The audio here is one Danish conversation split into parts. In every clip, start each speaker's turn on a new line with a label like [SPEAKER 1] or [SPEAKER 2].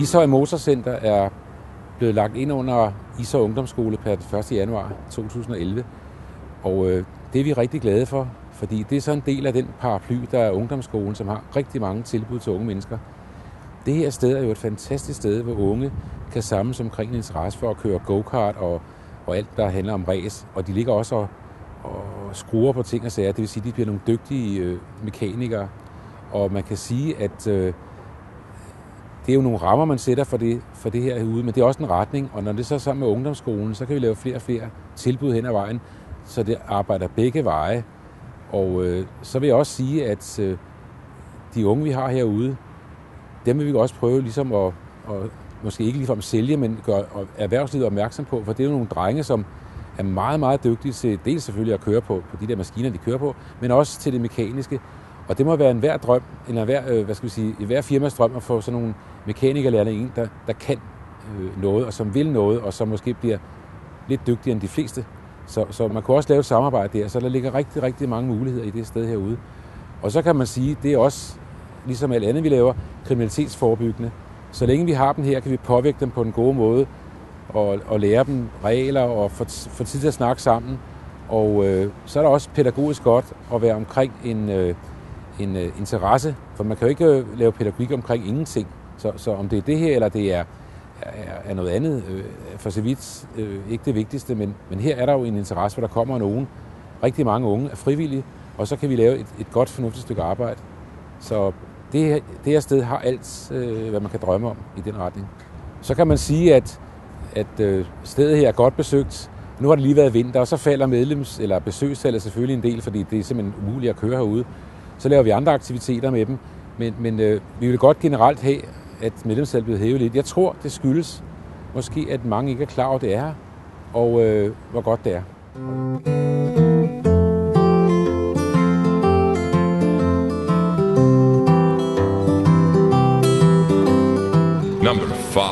[SPEAKER 1] Ishøj Motorcenter er blevet lagt ind under Ishøj Ungdomsskole per 1. januar 2011. Og det er vi rigtig glade for, fordi det er så en del af den paraply, der er ungdomsskolen, som har rigtig mange tilbud til unge mennesker. Det her sted er jo et fantastisk sted, hvor unge kan samles omkring en interesse for at køre go-kart og alt, der handler om race. Og de ligger også og skruer på ting og sager. Det vil sige, at de bliver nogle dygtige mekanikere. Og man kan sige, at det er jo nogle rammer, man sætter for det her herude, men det er også en retning. Og når det så er sammen med ungdomsskolen, så kan vi lave flere og flere tilbud hen ad vejen, så det arbejder begge veje. Og så vil jeg også sige, at de unge, vi har herude, dem vil vi også prøve ligesom at måske ikke ligefrem sælge, men gøre erhvervslivet opmærksom på, for det er jo nogle drenge, som er meget, meget dygtige til dels selvfølgelig at køre på de der maskiner, de kører på, men også til det mekaniske. Og det må være enhver drøm, eller enhver firmas drøm at få sådan nogle mekanikerlærlinge ind, der kan noget, og som vil noget, og som måske bliver lidt dygtigere end de fleste. Så man kunne også lave et samarbejde der, så der ligger rigtig, rigtig mange muligheder i det sted herude. Og så kan man sige, det er også, ligesom alt andet vi laver, kriminalitetsforebyggende. Så længe vi har dem her, kan vi påvirke dem på en god måde, og lære dem regler, og få tid til at snakke sammen. Og så er der også pædagogisk godt at være omkring en interesse, for man kan jo ikke lave pædagogik omkring ingenting. Så om det er det her, eller det er noget andet, for så vidt ikke det vigtigste, men her er der jo en interesse, hvor der kommer nogen, rigtig mange unge er frivillige, og så kan vi lave et godt, fornuftigt stykke arbejde. Så det her sted har alt, hvad man kan drømme om i den retning. Så kan man sige, at stedet her er godt besøgt. Nu har det lige været vinter, og så falder besøgstallet selvfølgelig en del, fordi det er simpelthen umuligt at køre herude. Så laver vi andre aktiviteter med dem, men vi vil godt generelt have, at medlemstallet bliver hævet lidt. Jeg tror, det skyldes måske, at mange ikke er klar over, det er her, og hvor godt det er.
[SPEAKER 2] Number 5.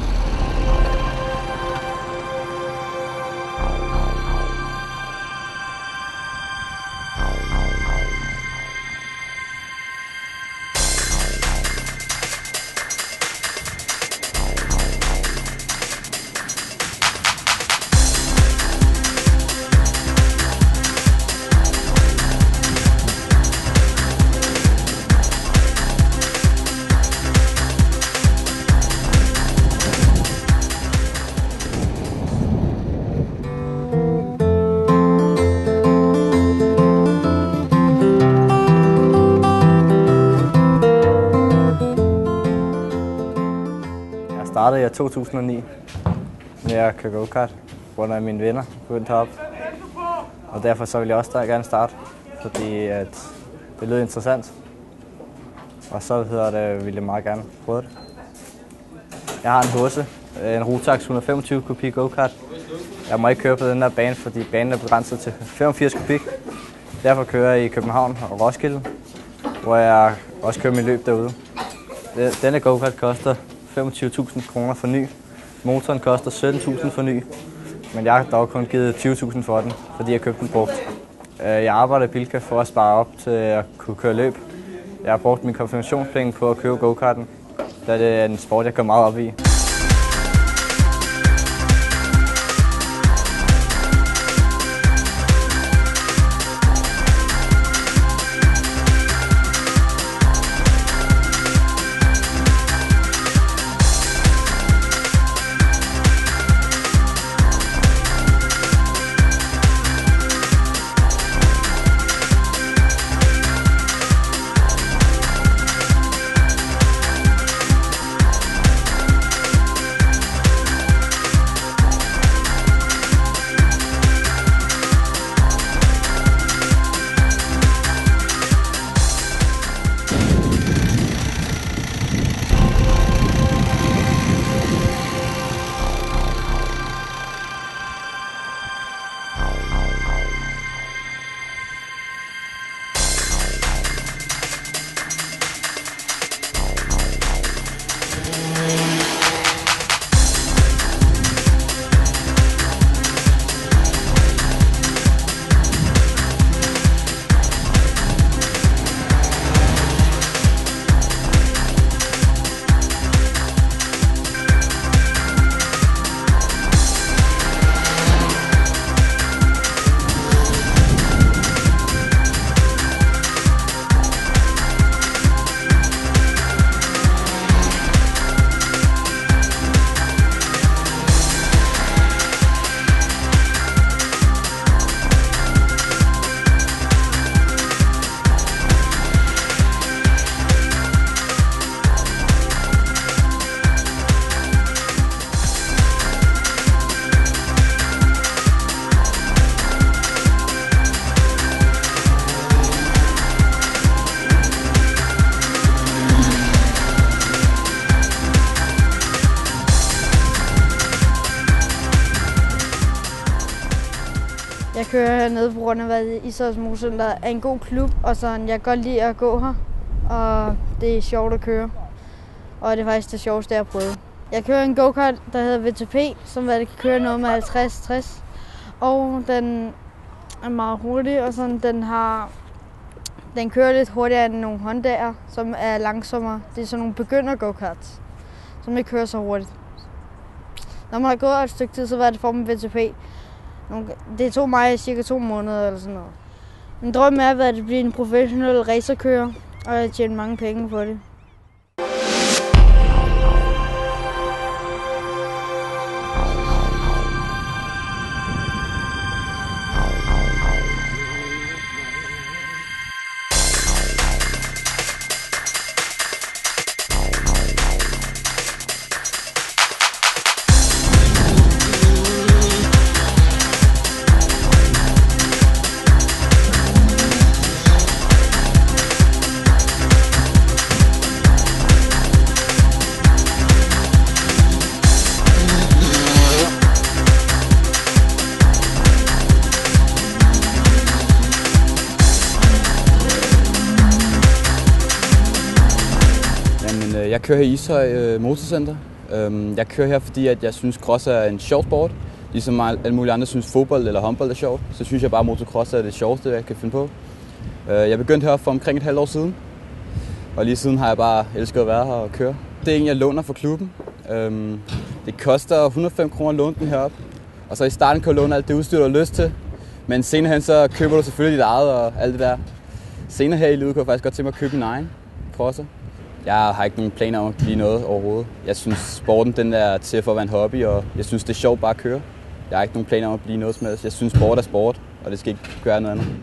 [SPEAKER 3] Jeg startede i 2009 med at køre go-kart, hvor af mine venner begyndte heroppe. Og derfor så ville jeg også gerne starte, fordi at det lød interessant. Og så ville jeg meget gerne prøve det. Jeg har en Hose, en Rotax 125 kubik go-kart. Jeg må ikke køre på den der bane, fordi banen er begrænset til 85 kubik. Derfor kører jeg i København og Roskilde, hvor jeg også kører mit løb derude. Denne go-kart koster 25.000 kroner for ny. Motoren koster 17.000 for ny, men jeg har dog kun givet 20.000 for den, fordi jeg købte den brugt. Jeg arbejder i Bilka for at spare op til at kunne køre løb. Jeg har brugt min konfirmationspenge på at købe go-karten, da det er en sport, jeg går meget op i.
[SPEAKER 4] Jeg kører hernede på grund af, at Ishøjs Motorcenter er en god klub, og sådan, jeg kan godt lide at gå her, og det er sjovt at køre. Og det er faktisk det sjoveste, jeg har prøvet. Jeg kører en go-kart, der hedder VTP, som kan køre noget med 50-60, og den er meget hurtig, og sådan, den kører lidt hurtigere end nogle Honda'er, som er langsommere. Det er sådan nogle begynder-go-karts, som ikke kører så hurtigt. Når man har gået et stykke tid, så var det for med VTP. Det tog mig cirka 2 måneder eller sådan noget. Min drøm er at blive en professionel racerkører, og jeg tjener mange penge på det.
[SPEAKER 5] Jeg kører her i Ishøj Motorcenter. Jeg kører her, fordi at jeg synes, cross er en sjov sport. Ligesom alle mulige andre synes, fodbold eller håndbold er sjovt, så synes jeg bare, at motocross er det sjoveste, jeg kan finde på. Jeg begyndte her for omkring et halvt år siden, og lige siden har jeg bare elsket at være her og køre. Det er en, jeg låner fra klubben. Det koster 105 kroner at låne den heroppe, og så i starten kan du låne alt det udstyr, du har lyst til. Men senere hen, så køber du selvfølgelig dit eget og alt det der. Senere her i livet kunne jeg faktisk godt tænke mig at købe min egen crosser. Jeg har ikke nogen planer om at blive noget overhovedet. Jeg synes, sporten den er til for at være en hobby, og jeg synes, det er sjovt bare at køre. Jeg har ikke nogen planer om at blive noget som helst. Jeg synes, sport er sport, og det skal ikke gøre noget andet.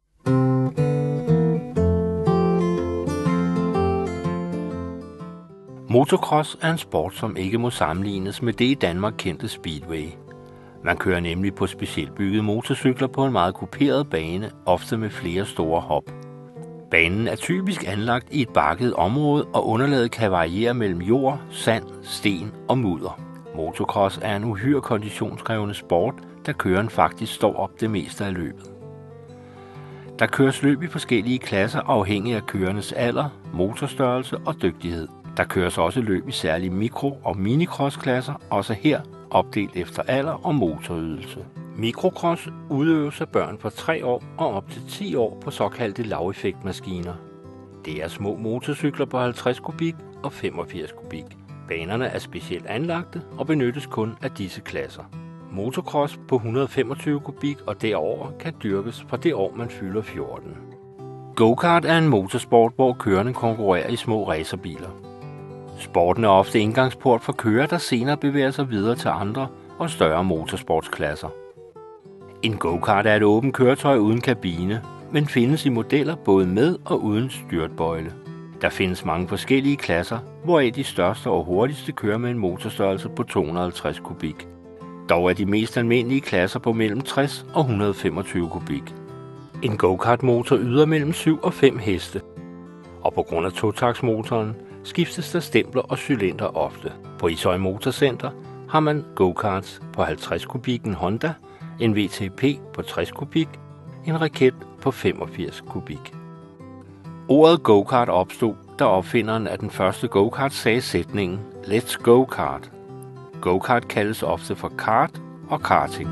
[SPEAKER 6] Motocross er en sport, som ikke må sammenlignes med det i Danmark kendte speedway. Man kører nemlig på specielt byggede motorcykler på en meget kuperet bane, ofte med flere store hop. Banen er typisk anlagt i et bakket område, og underlaget kan variere mellem jord, sand, sten og mudder. Motocross er en uhyre konditionskrævende sport, da køreren faktisk står op det meste af løbet. Der køres løb i forskellige klasser afhængig af kørernes alder, motorstørrelse og dygtighed. Der køres også løb i særlige mikro- og minicross-klasser, også her opdelt efter alder og motorydelse. Mikrocross udøves af børn fra 3 år og op til 10 år på såkaldte laveffektmaskiner. Det er små motorcykler på 50 kubik og 85 kubik. Banerne er specielt anlagte og benyttes kun af disse klasser. Motocross på 125 kubik og derover kan dyrkes fra det år, man fylder 14. Go-kart er en motorsport, hvor kørerne konkurrerer i små racerbiler. Sporten er ofte indgangsport for kørere, der senere bevæger sig videre til andre og større motorsportsklasser. En go-kart er et åbent køretøj uden kabine, men findes i modeller både med og uden styrtbøjle. Der findes mange forskellige klasser, hvoraf de største og hurtigste kører med en motorstørrelse på 250 kubik. Dog er de mest almindelige klasser på mellem 60 og 125 kubik. En go-kart-motor yder mellem 7 og 5 heste, og på grund af totaktsmotoren skiftes der stempler og cylinder ofte. På Ishøj Motorcenter har man go-karts på 50 kubik en Honda, en VTP på 60 kubik, en raket på 85 kubik. Ordet go-kart opstod, da opfinderen af den første go-kart sagde sætningen "Let's go-kart". Go-kart kaldes ofte for kart og karting.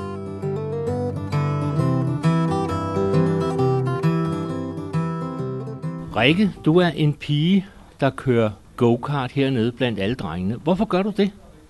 [SPEAKER 6] Rikke, du er en pige, der kører go-kart hernede blandt alle drengene. Hvorfor gør du det?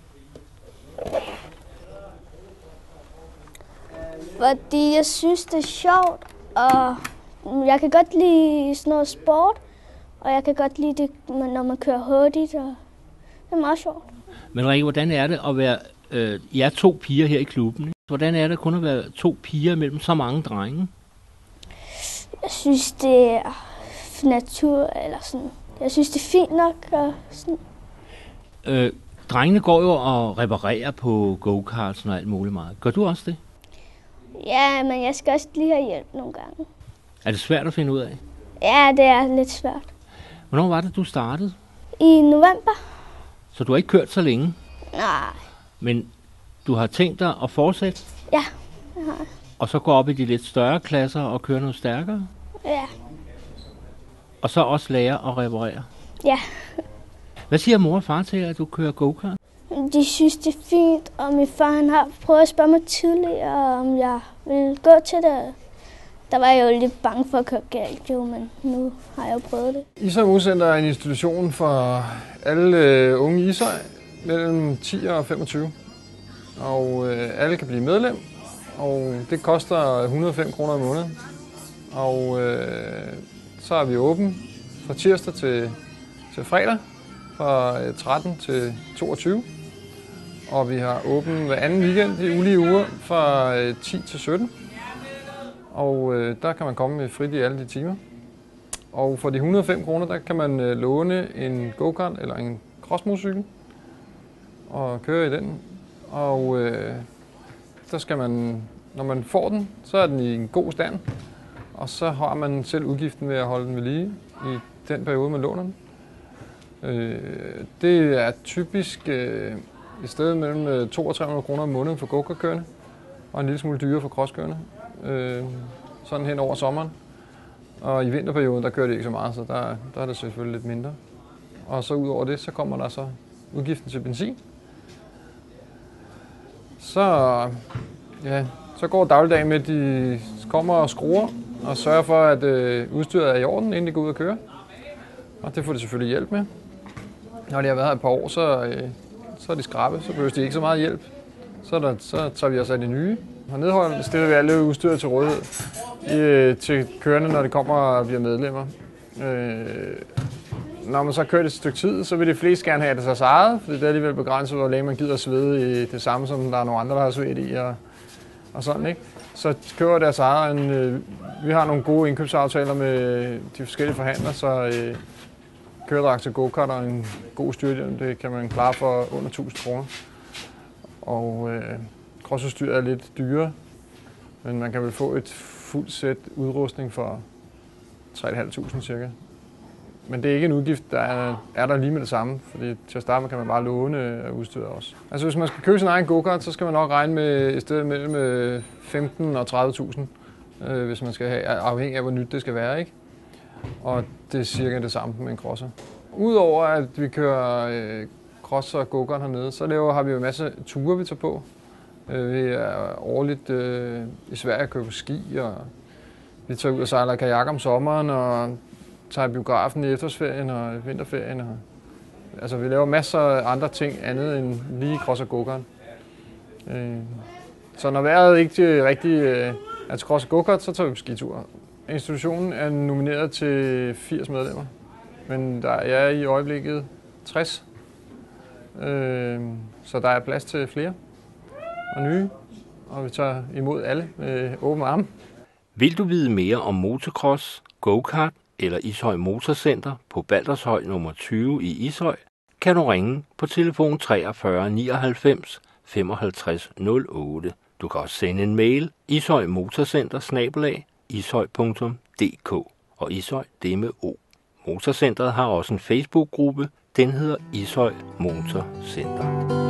[SPEAKER 7] Fordi jeg synes, det er sjovt, og jeg kan godt lide sådan noget sport, og jeg kan godt lide det, når man kører hurtigt, og det er meget sjovt.
[SPEAKER 6] Men Rikke, hvordan er det at være, I er 2 piger her i klubben, ikke? Hvordan er det kun at være 2 piger mellem så mange drenge?
[SPEAKER 7] Jeg synes, det er natur, eller sådan. Jeg synes, det er fint nok, og sådan.
[SPEAKER 6] Drengene går jo og reparerer på go-karts og alt muligt meget. Gør du også det?
[SPEAKER 7] Ja, men jeg skal også lige have hjælp nogle gange.
[SPEAKER 6] Er det svært at finde ud af?
[SPEAKER 7] Ja, det er lidt svært.
[SPEAKER 6] Hvornår var det, du startede?
[SPEAKER 7] I november.
[SPEAKER 6] Så du har ikke kørt så længe?
[SPEAKER 7] Nej.
[SPEAKER 6] Men du har tænkt dig at fortsætte?
[SPEAKER 7] Ja, jeg har.
[SPEAKER 6] Og så gå op i de lidt større klasser og køre noget stærkere?
[SPEAKER 7] Ja.
[SPEAKER 6] Og så også lære at reparere?
[SPEAKER 7] Ja.
[SPEAKER 6] Hvad siger mor og far til, at du kører go-kart?
[SPEAKER 7] De synes, det er fint, og min far han har prøvet at spørge mig tidligere, om jeg vil gå til det. Der var jeg jo lidt bange for at køre galt, jo, men nu har jeg jo prøvet det.
[SPEAKER 8] Ishøj Motorcenter er en institution for alle unge i Ishøj mellem 10 og 25. Og alle kan blive medlem, og det koster 105 kroner om måneden. Og så er vi åben fra tirsdag til fredag fra 13 til 22. Og vi har åben hver anden weekend i ulige uger fra 10 til 17. Og der kan man komme frit i alle de timer. Og for de 105 kroner, der kan man låne en go-kart eller en crossmotorcykel og køre i den. Og der skal man, når man får den, så er den i en god stand. Og så har man selv udgiften ved at holde den ved lige i den periode, man låner den. Det er typisk et sted mellem 200 og 300 kroner om måneden for go-kartkørende, og en lille smule dyrere for crosskørende. Sådan hen over sommeren. Og i vinterperioden, der kører det ikke så meget, så der er det selvfølgelig lidt mindre. Og så ud over det, så kommer der så udgiften til benzin. Så går dagligdagen med, at de kommer og skruer og sørger for, at udstyret er i orden, inden de går ud og kører. Og det får de selvfølgelig hjælp med. Når de har været her et par år, så er de skrappe, så behøver de ikke så meget hjælp. Så tager vi os af de nye. Hernede stiller vi alle udstyret til rådighed til kørende, når de kommer og bliver medlemmer. Når man så kører et stykke tid, så vil de fleste gerne have det sig eget, for det er alligevel begrænset, hvor længe man gider svede i det samme, som der er nogle andre, der har svedt i og sådan, ikke? Så kører deres eget. Vi har nogle gode indkøbsaftaler med de forskellige forhandlere, så køredragt til go-kart og en god styrthjelm, det kan man klare for under 1000 kroner. Og crossudstyr er lidt dyrere, men man kan vel få et fuldt sæt udrustning for 3.500 cirka. Men det er ikke en udgift, der er der lige med det samme, fordi til at starte med kan man bare låne udstyret også. Altså hvis man skal købe sin egen go-kart, så skal man nok regne med et sted mellem 15 og 30.000, hvis man skal have, afhængig af hvor nyt det skal være, ikke? Og det er cirka det samme med en crosser. Udover at vi kører cross og go-kart hernede, så har vi jo en masse ture, vi tager på. Vi er årligt i Sverige at køre på ski, og vi tager ud og sejler kajak om sommeren, og tager biografen i efterårsferien og vinterferien. Altså vi laver masser af andre ting andet end lige cross og go-kart. Så når vejret ikke rigtig er til cross og go-kart, så tager vi på skitur. Institutionen er nomineret til 80 medlemmer, men der er i øjeblikket 60. Så der er plads til flere og nye, og vi tager imod alle med åbne arme.
[SPEAKER 6] Vil du vide mere om motocross, go-kart eller Ishøj Motorcenter på Baldershøj nummer 20 i Ishøj, kan du ringe på telefon 43 99 55 08. Du kan også sende en mail ishøjmotorcenter@ishøj.dk, og Ishøj, det er med O. Motorcentret har også en Facebook-gruppe, den hedder Ishøj Motorcenter.